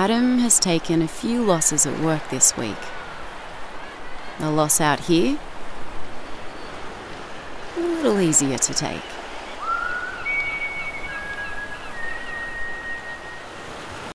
Adam has taken a few losses at work this week. A loss out here, a little easier to take.